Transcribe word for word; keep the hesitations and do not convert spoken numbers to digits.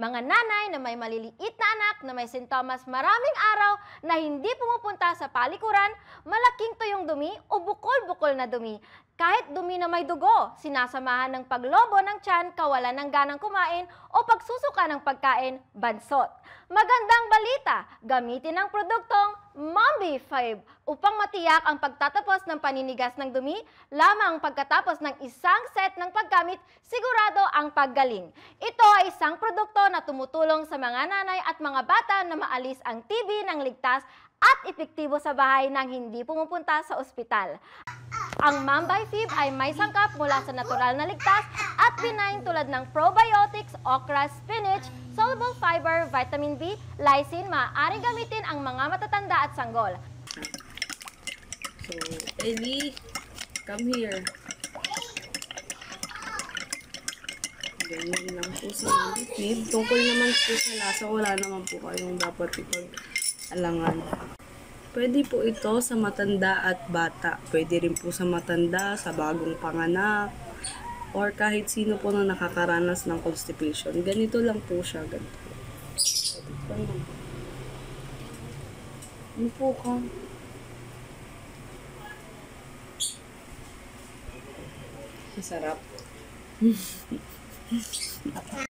Mga nanay na may maliliit na anak na may sintomas maraming araw na hindi pumupunta sa palikuran, malaking tuyong dumi o bukol-bukol na dumi. Kahit dumi na may dugo, sinasamahan ng paglobo ng tiyan, kawalan ng ganang kumain o pagsusuka ng pagkain, bansot. Magandang balita, gamitin ang produktong Mombi five upang matiyak ang pagtatapos ng paninigas ng dumi. Lamang pagkatapos ng isang set ng paggamit, sigurado ang paggaling. Ito ay isang produkto na tumutulong sa mga nanay at mga bata na maalis ang T B ng ligtas at epektibo sa bahay nang hindi pumupunta sa ospital. Ang Mombi five ay may sangkap mula sa natural na ligtas at benign tulad ng probiotics, okra, spinach, soluble fiber, vitamin B, lysine, maaaring gamitin ang mga matatanda at sanggol. So, Ellie, come here. Ganyan lang po sa liquid. Tungkol naman po sa lasa, wala naman po kayong dapat ipag-alangan. Pwede po ito sa matanda at bata. Pwede rin po sa matanda, sa bagong panganak, or kahit sino po na nakakaranas ng constipation. Ganito lang po siya. Ganito. Ano po ka? Masarap.